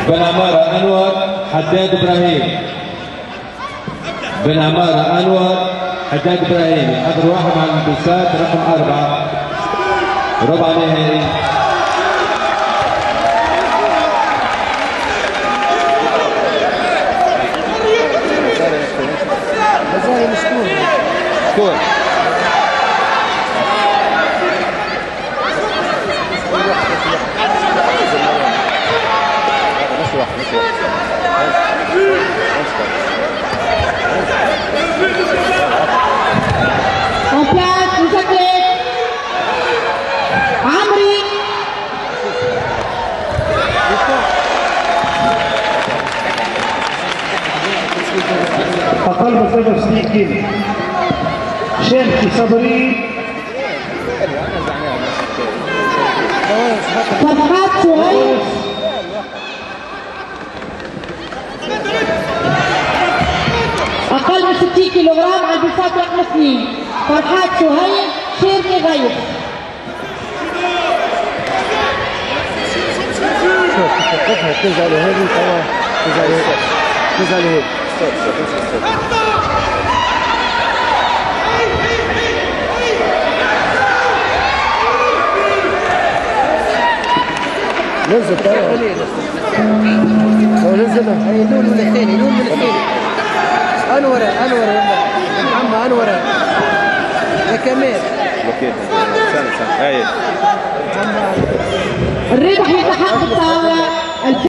بن عمارة أنور حداد إبراهيم. بن عمارة أنور حداد إبراهيم آخر واحد مع الانبساط رقم 4 ربع نهائي. سكور En place, vous athlètes. Amri. أقل من 63 كيلو. شامخي صبري. فرحات سهيل. أقل من 60 كيلوغرام على البساط رقم 2 فرحات سهيل شيرني غير. تنزل هذه تمام تنزل هذه نزل تمام نزل هي نون من الثاني نون من الثاني انور محمد انور يا كمال الربح يتحقق